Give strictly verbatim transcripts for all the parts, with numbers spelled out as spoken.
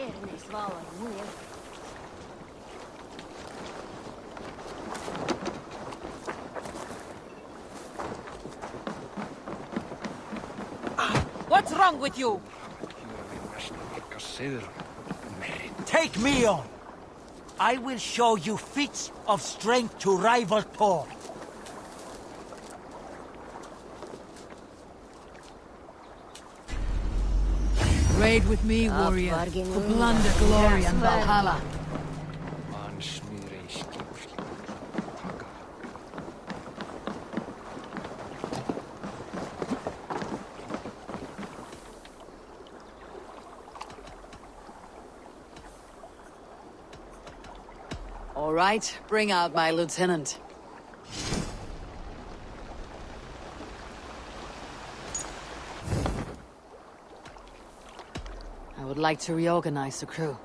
What's wrong with you? Take me on. I will show you feats of strength to rival Thor. Raid with me, warrior, for plunder, glory, and Valhalla. All right, bring out my lieutenant. I would like to reorganize the crew.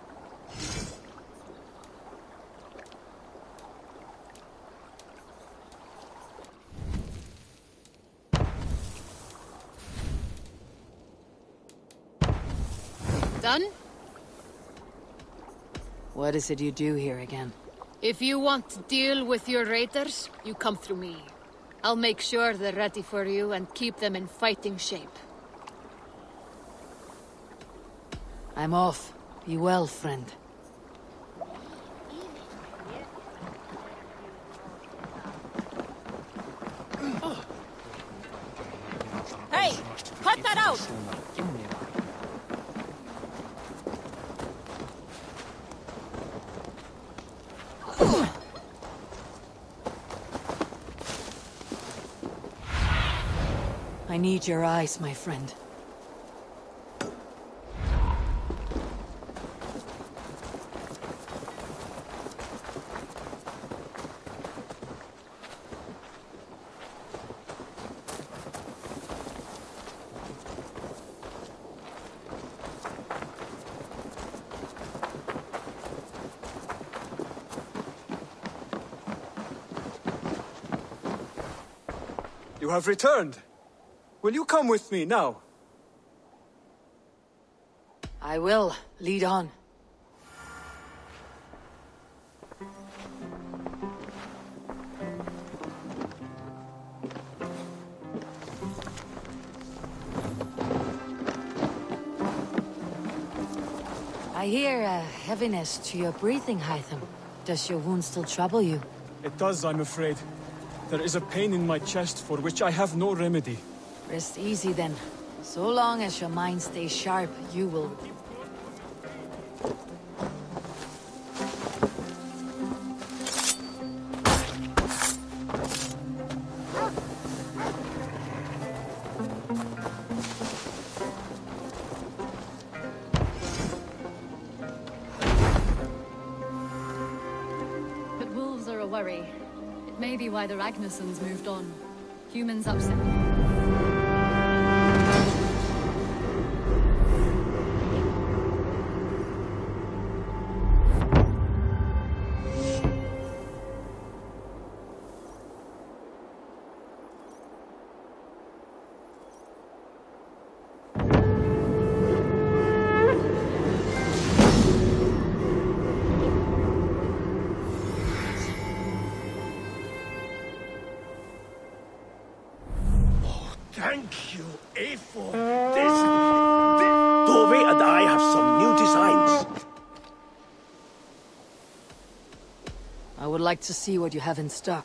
Done? What is it you do here again? If you want to deal with your raiders, you come through me. I'll make sure they're ready for you and keep them in fighting shape. I'm off. Be well, friend. Hey! Cut that out! I need your eyes, my friend. You have returned. Will you come with me now? I will. Lead on. I hear a heaviness to your breathing, Hytham. Does your wound still trouble you? It does, I'm afraid. There is a pain in my chest for which I have no remedy. Rest easy then. So long as your mind stays sharp, you will... But wolves are a worry. It may be why the Ragnarsons moved on. Humans upset. Thank you, Eivor. This, this... Tove and I have some new designs. I would like to see what you have in stock.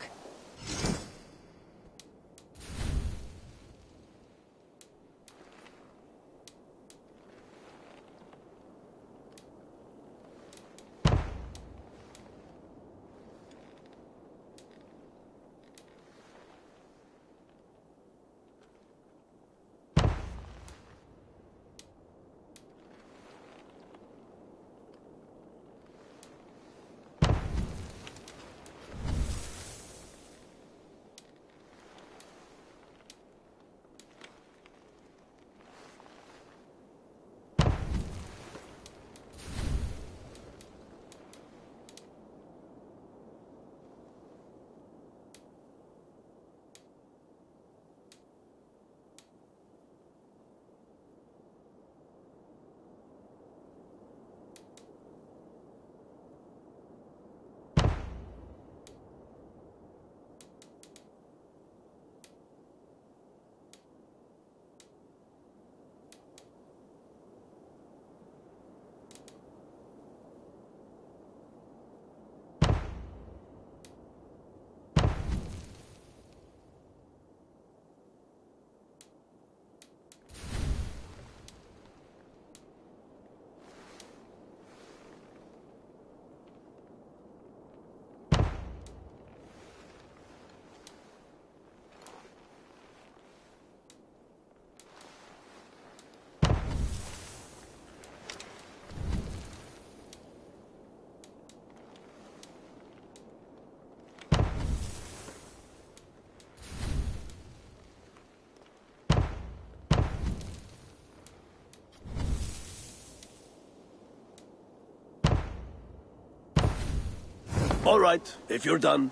All right, if you're done.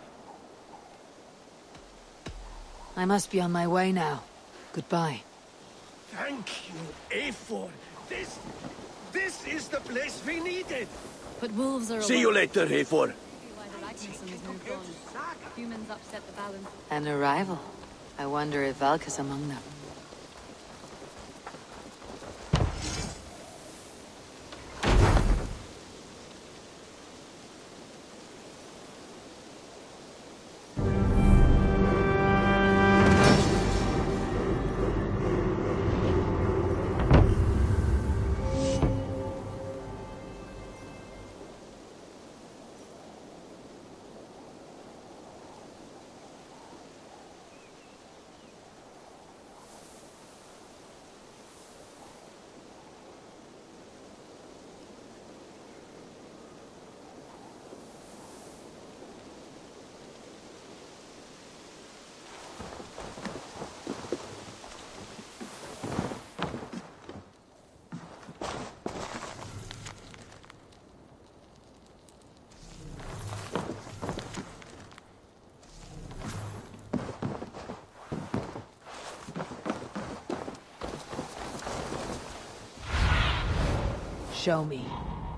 I must be on my way now. Goodbye. Thank you, Eivor. This... this is the place we needed. But wolves are See you later, Eivor. Why the Ragnarsons moved on. Humans upset the balance. An arrival. I wonder if Valka's among them. Show me.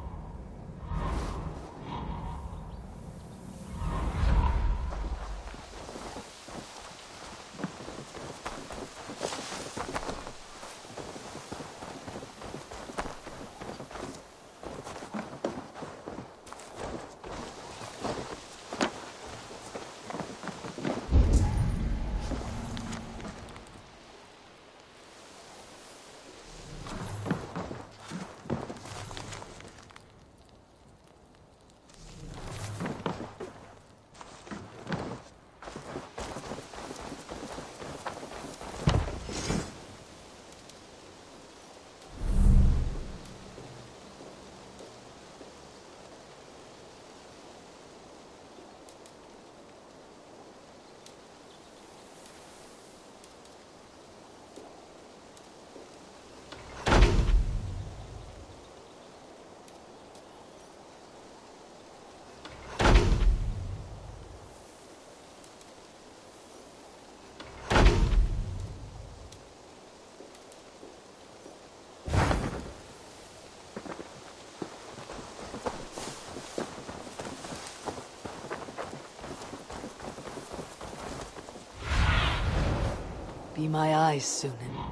Be my eyes, Sunan.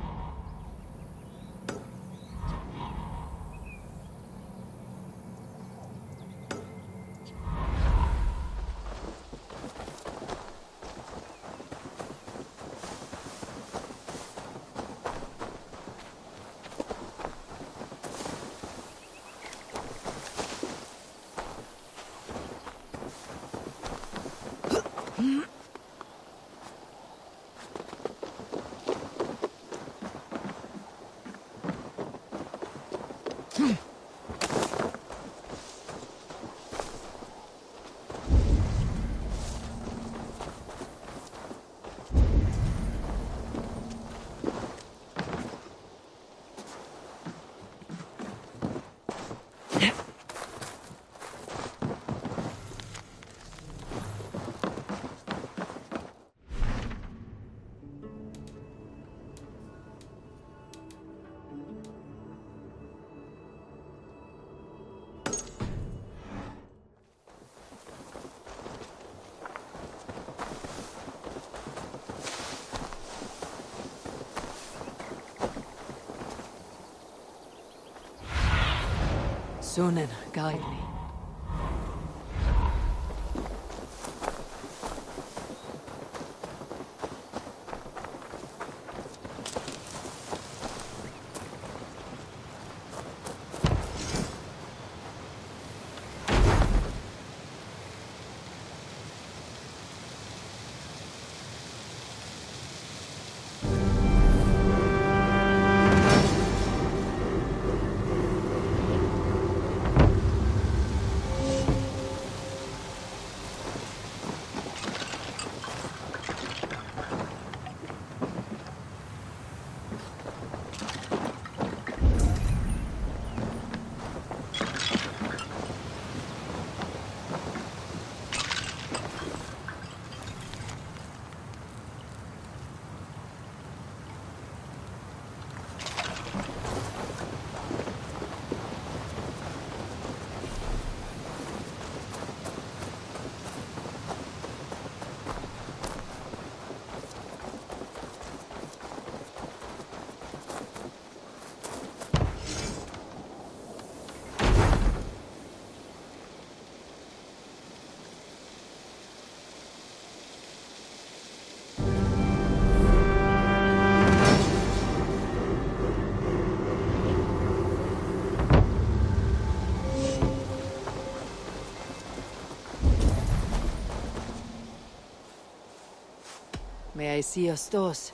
Sunan, guide me. May I see your stores?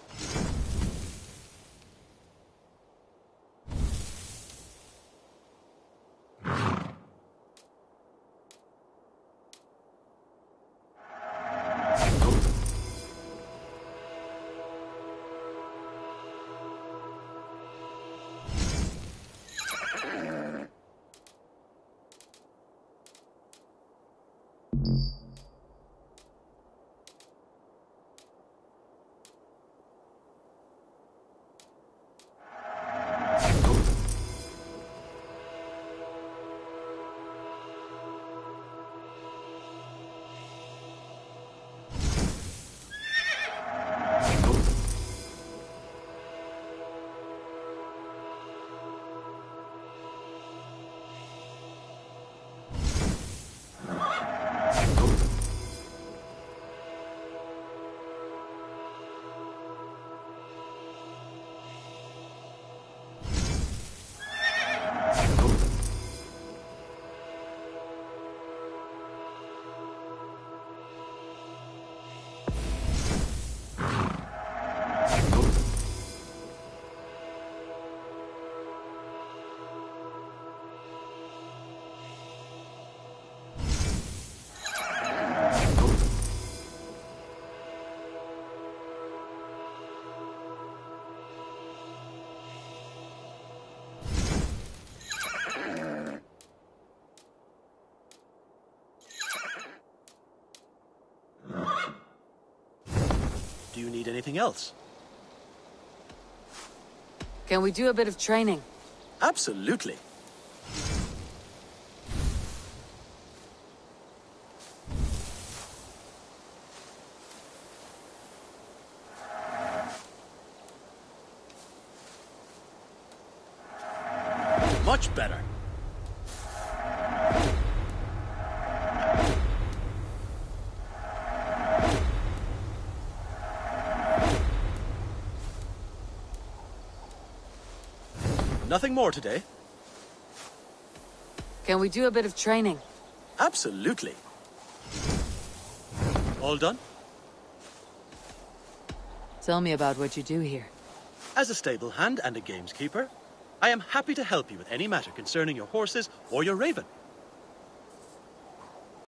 Do you need anything else? Can we do a bit of training? Absolutely. Much better. Nothing more today? Can we do a bit of training? Absolutely. All done? Tell me about what you do here. As a stable hand and a gameskeeper, I am happy to help you with any matter concerning your horses or your raven.